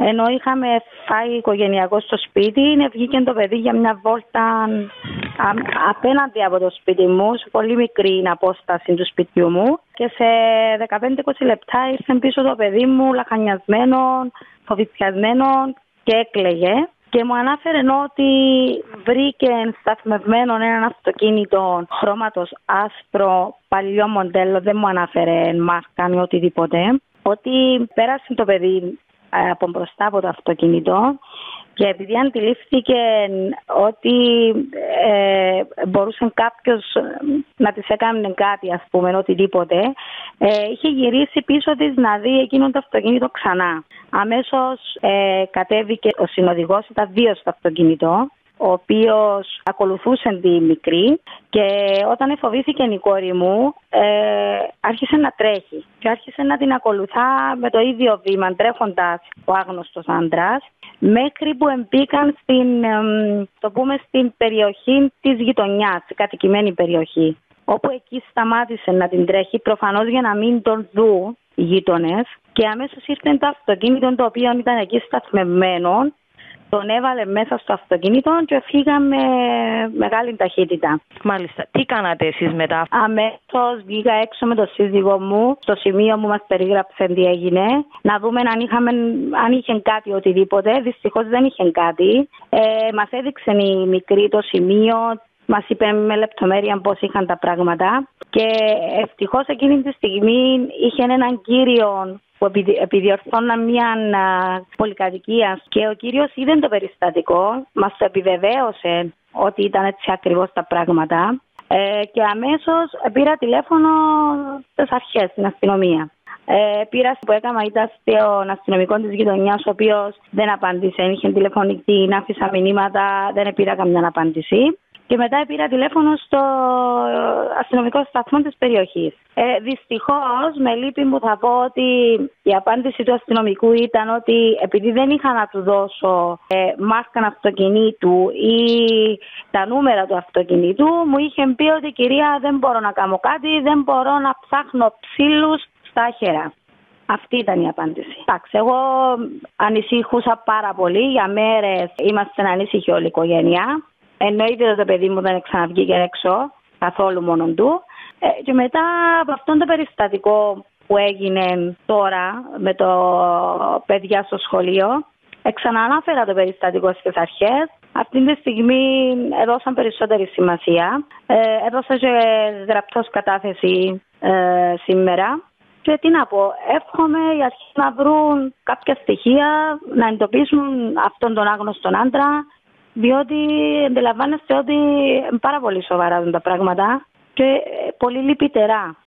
Ενώ είχαμε φάει οικογενειακό στο σπίτι, βγήκε το παιδί για μια βόλτα απέναντι από το σπίτι μου, σε πολύ μικρή απόσταση του σπιτιού μου. Και σε 15-20 λεπτά ήρθε πίσω το παιδί μου, λαχανιασμένο, φοβητσιασμένο και έκλαιγε. Και μου ανάφερε ότι βρήκε σταθμευμένο ένα αυτοκίνητο χρώματος άσπρο, παλιό μοντέλο, δεν μου ανάφερε μάρκα ή οτιδήποτε. Ότι πέρασε το παιδί από μπροστά από το αυτοκίνητο και επειδή αντιλήφθηκε ότι μπορούσε κάποιος να της έκανε κάτι, ας πούμε, οτιδήποτε, είχε γυρίσει πίσω της να δει εκείνο το αυτοκίνητο ξανά. Αμέσως κατέβηκε ο συνοδηγός, ήταν δύο στο αυτοκίνητο, ο οποίος ακολουθούσε τη μικρή και όταν εφοβήθηκε η κόρη μου άρχισε να τρέχει και άρχισε να την ακολουθά με το ίδιο βήμα, τρέχοντας ο άγνωστος άντρας, μέχρι που μπήκαν στην περιοχή της γειτονιάς, κατοικημένη περιοχή, όπου εκεί σταμάτησε να την τρέχει, προφανώς για να μην τον δουν οι γείτονες, και αμέσως ήρθε το αυτοκίνητο το οποίο ήταν εκεί σταθμευμένο. Τον έβαλε μέσα στο αυτοκίνητο και φύγαμε με μεγάλη ταχύτητα. Μάλιστα. Τι κάνατε εσείς μετά? Αμέσως βγήκα έξω με τον σύζυγό μου, στο σημείο που μας περίγραψε τι έγινε, να δούμε αν είχε κάτι οτιδήποτε. Δυστυχώς δεν είχε κάτι. Μας έδειξε η μικρή το σημείο, μας είπε με λεπτομέρεια πώς είχαν τα πράγματα. Και ευτυχώς εκείνη τη στιγμή είχε έναν κύριο που επιδιορθώναν μια πολυκατοικία και ο κύριος είδε το περιστατικό, μας το επιβεβαίωσε ότι ήταν έτσι ακριβώς τα πράγματα και αμέσως πήρα τηλέφωνο στις αρχές, στην αστυνομία. Πήρα που έκανα, ήταν στον αστυνομικό της γειτονιάς, ο οποίος δεν απάντησε, είχε τηλεφωνική, άφησα μηνύματα, δεν πήρα καμιά απάντηση. Και μετά πήρα τηλέφωνο στο αστυνομικό σταθμό της περιοχής. Δυστυχώς, με λύπη μου θα πω ότι η απάντηση του αστυνομικού ήταν ότι επειδή δεν είχα να του δώσω μάρκα αυτοκινήτου ή τα νούμερα του αυτοκινήτου, μου είχε πει ότι κυρία δεν μπορώ να κάνω κάτι, δεν μπορώ να ψάχνω ξύλους στα άχερα. Αυτή ήταν η απάντηση. Εντάξει, εγώ ανησυχούσα πάρα πολύ, για μέρες είμαστε ανήσυχοι όλη η οικογένεια. Εννοείται ότι το παιδί μου δεν ξαναβγήκε έξω, καθόλου μόνον του. Και μετά από αυτό το περιστατικό που έγινε τώρα με το παιδιά στο σχολείο, ξαναανάφερα το περιστατικό στις αρχές. Αυτή τη στιγμή έδωσαν περισσότερη σημασία. Έδωσα και γραπτός κατάθεση σήμερα. Και τι να πω, εύχομαι οι αρχές να βρουν κάποια στοιχεία, να εντοπίσουν αυτόν τον άγνωστον άντρα, διότι αντιλαμβάνεστε ότι είναι πάρα πολύ σοβαρά τα πράγματα και πολύ λυπητερά.